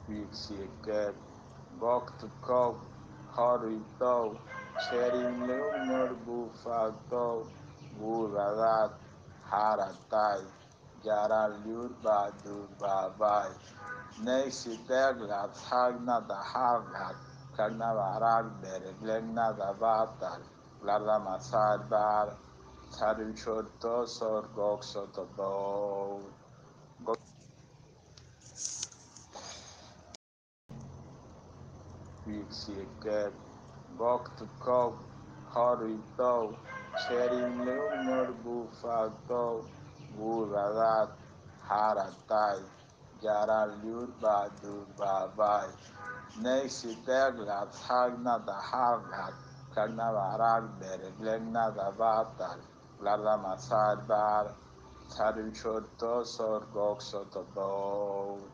vírséget, baktukau, harító, cserimlőmör búfáltó, búrarát, háratáj, gyárállyúr bádul bábáj, Neisi deglat hagnada hargat, kagnavarak bereglegnada batal, larda masad bar, saruchorto sorgok sotobo. Vírséget, baktukau, harító, cserimlőmör búfáltó, búrarát, háratáj, gyárállyúr bádul bábáj, Neisi deglat hagnada hargat, kagnavarak bereglegnada batal, larda masad bar, saruchorto sorgok sotobo.